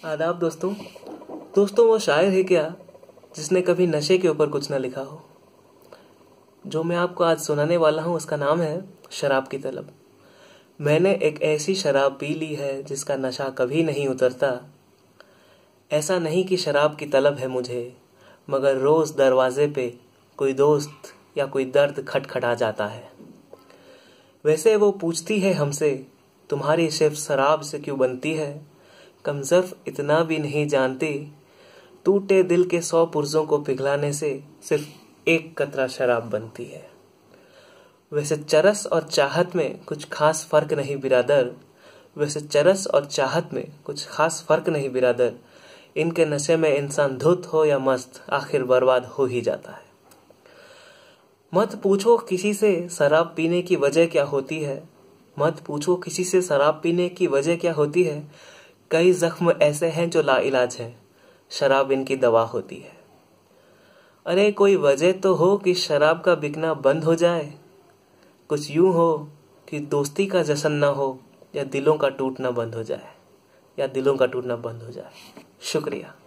आदाब दोस्तों। वो शायर है क्या जिसने कभी नशे के ऊपर कुछ ना लिखा हो। जो मैं आपको आज सुनाने वाला हूँ उसका नाम है शराब की तलब। मैंने एक ऐसी शराब पी ली है जिसका नशा कभी नहीं उतरता। ऐसा नहीं कि शराब की तलब है मुझे, मगर रोज दरवाजे पे कोई दोस्त या कोई दर्द खटखटा जाता है। वैसे वो पूछती है हमसे, तुम्हारी सिर्फ शराब से क्यों बनती है? कम ज़र्फ इतना भी नहीं जानती, टूटे दिल के 100 पुर्जों को पिघलाने से सिर्फ एक कतरा शराब बनती है। वैसे चरस और चाहत में कुछ खास फर्क नहीं बिरादर। इनके नशे में इंसान धुत हो या मस्त, आखिर बर्बाद हो ही जाता है। मत पूछो किसी से शराब पीने की वजह क्या होती है। कई जख्म ऐसे हैं जो लाइलाज हैं, शराब इनकी दवा होती है। अरे कोई वजह तो हो कि शराब का बिकना बंद हो जाए। कुछ यूं हो कि दोस्ती का जश्न ना हो, या दिलों का टूटना बंद हो जाए। शुक्रिया।